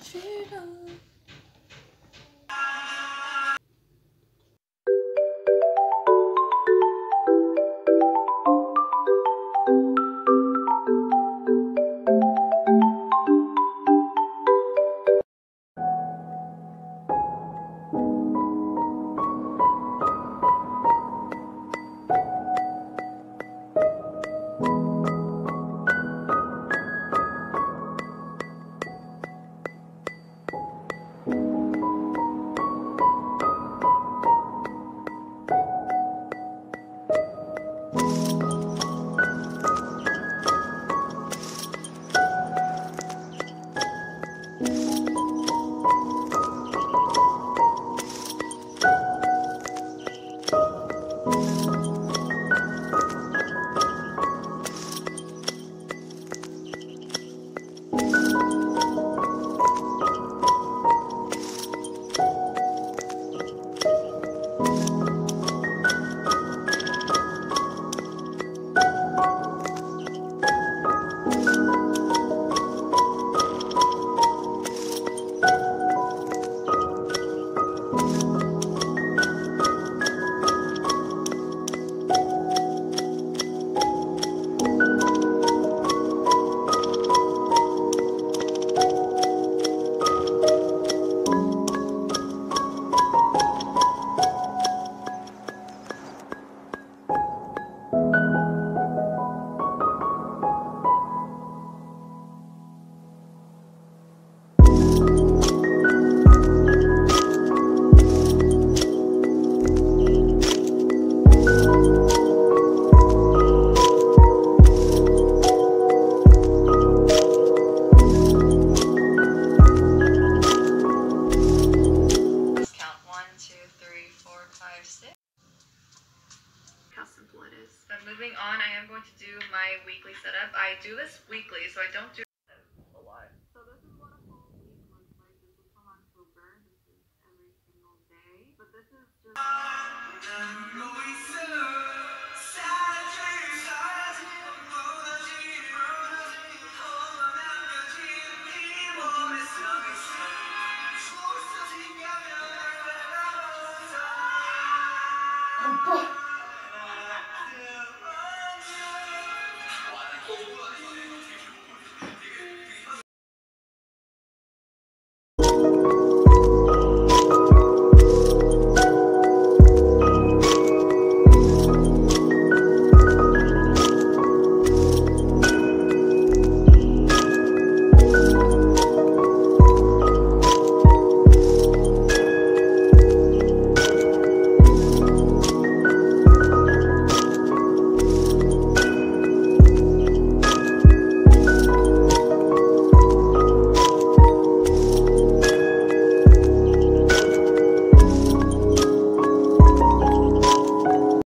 Moving on, I am going to do my weekly setup. I do this weekly, so I don't do a lot. So this is what a full week looks like. This is from October. This is every single day. But this is just